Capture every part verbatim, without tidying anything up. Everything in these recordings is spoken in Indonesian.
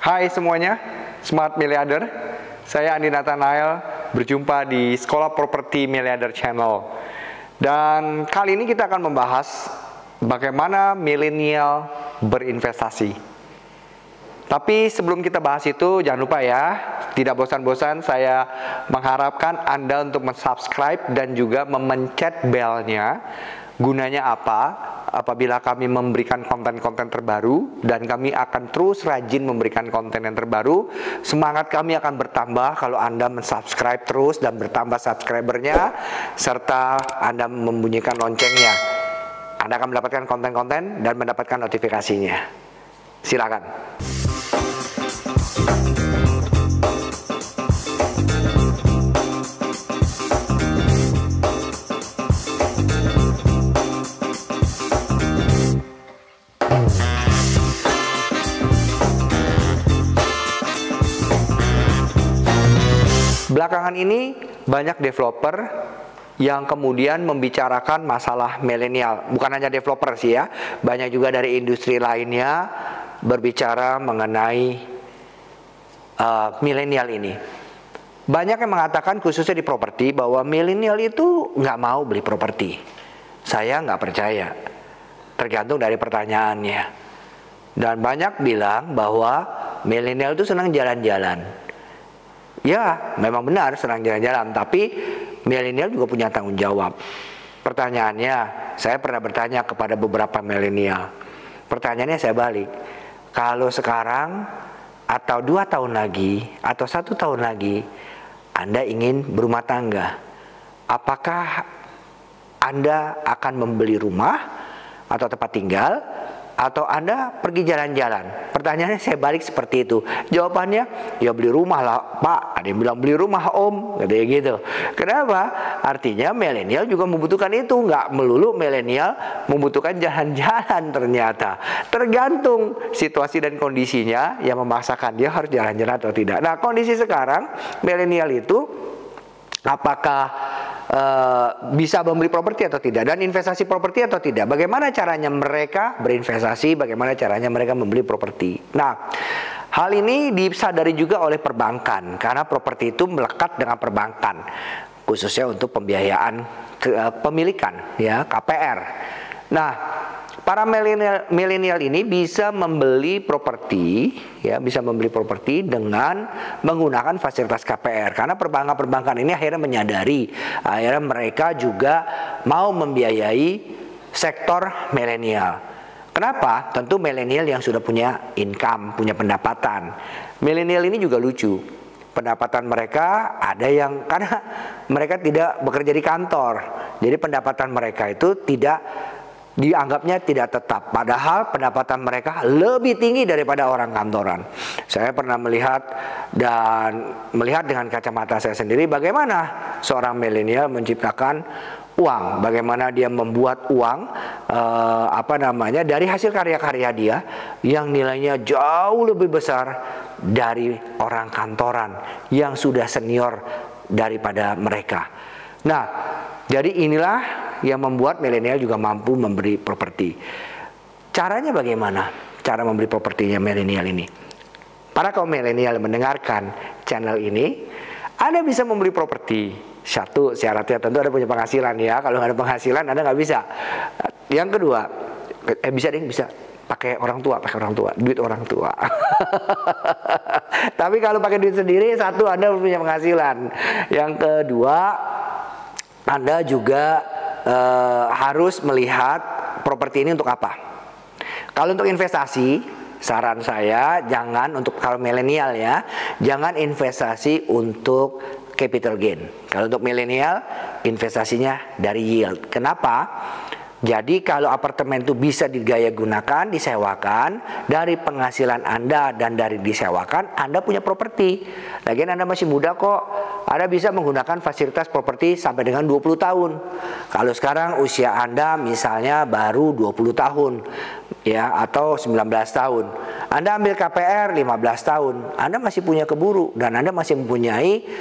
Hai semuanya, Smart Miliarder. Saya Andi Nathanael, berjumpa di Sekolah Properti Miliarder Channel. Dan kali ini kita akan membahas bagaimana milenial berinvestasi. Tapi sebelum kita bahas itu, jangan lupa ya, tidak bosan-bosan saya mengharapkan Anda untuk mensubscribe dan juga memencet belnya. Gunanya apa? Apabila kami memberikan konten-konten terbaru dan kami akan terus rajin memberikan konten yang terbaru, semangat kami akan bertambah kalau Anda mensubscribe terus dan bertambah subscribernya, serta Anda membunyikan loncengnya. Anda akan mendapatkan konten-konten dan mendapatkan notifikasinya. Silakan. Belakangan ini banyak developer yang kemudian membicarakan masalah milenial. Bukan hanya developer sih ya, banyak juga dari industri lainnya berbicara mengenai uh, milenial ini. Banyak yang mengatakan khususnya di properti bahwa milenial itu nggak mau beli properti. Saya nggak percaya, tergantung dari pertanyaannya. Dan banyak bilang bahwa milenial itu senang jalan-jalan. Ya, memang benar senang jalan-jalan, tapi milenial juga punya tanggung jawab. Pertanyaannya, saya pernah bertanya kepada beberapa milenial. Pertanyaannya saya balik. Kalau sekarang atau dua tahun lagi atau satu tahun lagi Anda ingin berumah tangga, apakah Anda akan membeli rumah atau tempat tinggal, atau Anda pergi jalan-jalan? Pertanyaannya saya balik seperti itu. Jawabannya, ya beli rumah lah Pak. Ada yang bilang beli rumah Om, katanya gitu. Kenapa? Artinya milenial juga membutuhkan itu. Nggak melulu milenial membutuhkan jalan-jalan ternyata. Tergantung situasi dan kondisinya yang memaksakan dia harus jalan-jalan atau tidak. Nah, kondisi sekarang milenial itu apakah Uh, bisa membeli properti atau tidak, dan investasi properti atau tidak? Bagaimana caranya mereka berinvestasi? Bagaimana caranya mereka membeli properti? Nah, hal ini disadari juga oleh perbankan karena properti itu melekat dengan perbankan, khususnya untuk pembiayaan ke, uh, pemilikan, ya, K P R. Nah, para milenial milenial ini bisa membeli properti, ya, bisa membeli properti dengan menggunakan fasilitas K P R karena perbankan-perbankan ini akhirnya menyadari, akhirnya mereka juga mau membiayai sektor milenial. Kenapa? Tentu milenial yang sudah punya income, punya pendapatan. Milenial ini juga lucu. Pendapatan mereka ada yang karena mereka tidak bekerja di kantor, jadi pendapatan mereka itu tidak dianggapnya tidak tetap, padahal pendapatan mereka lebih tinggi daripada orang kantoran. Saya pernah melihat dan melihat dengan kacamata saya sendiri bagaimana seorang milenial menciptakan uang, bagaimana dia membuat uang eh, apa namanya dari hasil karya-karya dia yang nilainya jauh lebih besar dari orang kantoran yang sudah senior daripada mereka. Nah, jadi inilah yang membuat milenial juga mampu membeli properti. Caranya bagaimana? Cara membeli propertinya milenial ini. Para kaum milenial mendengarkan channel ini, Anda bisa membeli properti. Satu, syaratnya tentu Anda punya penghasilan ya. Kalau nggak ada penghasilan, Anda nggak bisa. Yang kedua, eh bisa deh, bisa pakai orang tua, pakai orang tua, duit orang tua. Tapi kalau pakai duit sendiri, satu, Anda punya penghasilan. Yang kedua, Anda juga uh, harus melihat properti ini untuk apa. Kalau untuk investasi, saran saya jangan untuk kalau milenial ya, jangan investasi untuk capital gain. Kalau untuk milenial, investasinya dari yield. Kenapa? Jadi kalau apartemen itu bisa digaya gunakan, disewakan, dari penghasilan Anda dan dari disewakan, Anda punya properti. Lagian Anda masih muda kok, Anda bisa menggunakan fasilitas properti sampai dengan dua puluh tahun. Kalau sekarang usia Anda misalnya baru dua puluh tahun, ya, atau sembilan belas tahun. Anda ambil K P R lima belas tahun, Anda masih punya keburu dan Anda masih mempunyai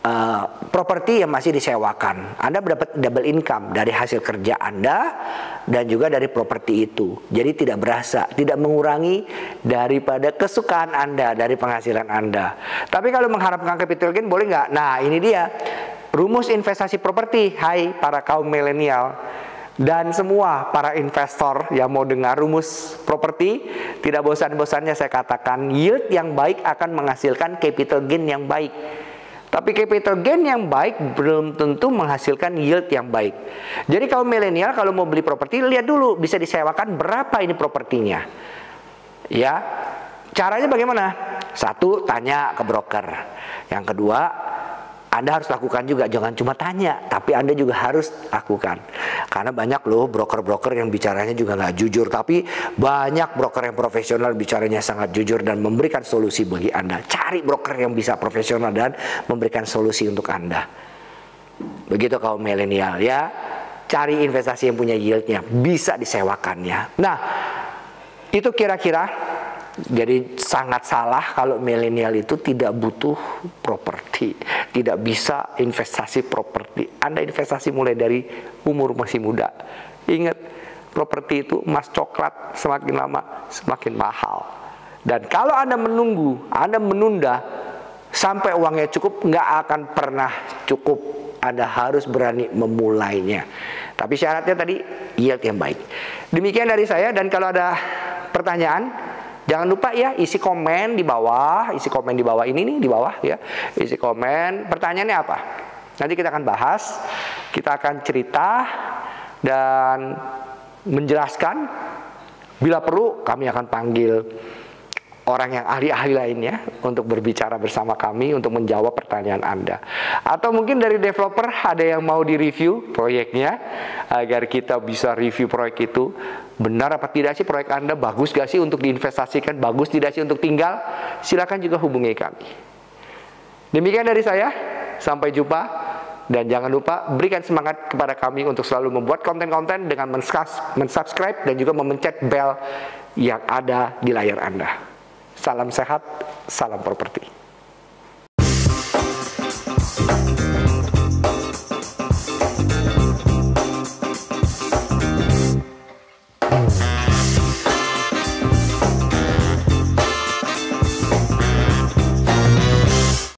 uh, properti yang masih disewakan. Anda mendapat double income dari hasil kerja Anda dan juga dari properti itu. Jadi tidak berasa, tidak mengurangi daripada kesukaan Anda, dari penghasilan Anda. Tapi kalau mengharapkan capital gain boleh nggak? Nah ini dia rumus investasi properti. Hai para kaum milenial dan semua para investor yang mau dengar rumus properti, tidak bosan-bosannya saya katakan, yield yang baik akan menghasilkan capital gain yang baik. Tapi capital gain yang baik belum tentu menghasilkan yield yang baik. Jadi kaum milenial kalau mau beli properti, lihat dulu bisa disewakan berapa ini propertinya. Ya, caranya bagaimana? Satu, tanya ke broker. Yang kedua, Anda harus lakukan juga, jangan cuma tanya, tapi Anda juga harus lakukan. Karena banyak loh broker-broker yang bicaranya juga nggak jujur, tapi banyak broker yang profesional bicaranya sangat jujur dan memberikan solusi bagi Anda. Cari broker yang bisa profesional dan memberikan solusi untuk Anda. Begitu kaum milenial ya, cari investasi yang punya yieldnya, bisa disewakannya. Nah, itu kira-kira. Jadi sangat salah kalau milenial itu tidak butuh properti, tidak bisa investasi properti. Anda investasi mulai dari umur masih muda. Ingat, properti itu emas coklat, semakin lama semakin mahal. Dan kalau Anda menunggu, Anda menunda sampai uangnya cukup, nggak akan pernah cukup. Anda harus berani memulainya. Tapi syaratnya tadi yield yang baik. Demikian dari saya, dan kalau ada pertanyaan, jangan lupa ya isi komen di bawah, isi komen di bawah ini nih, di bawah ya. Isi komen, pertanyaannya apa? Nanti kita akan bahas, kita akan cerita dan menjelaskan. Bila perlu kami akan panggil orang yang ahli-ahli lainnya untuk berbicara bersama kami untuk menjawab pertanyaan Anda. Atau mungkin dari developer ada yang mau di-review proyeknya agar kita bisa review proyek itu. Benar apa tidak sih proyek Anda? Bagus gak sih untuk diinvestasikan? Bagus tidak sih untuk tinggal? Silakan juga hubungi kami. Demikian dari saya. Sampai jumpa. Dan jangan lupa berikan semangat kepada kami untuk selalu membuat konten-konten dengan mensubscribe dan juga memencet bel yang ada di layar Anda. Salam sehat, salam properti.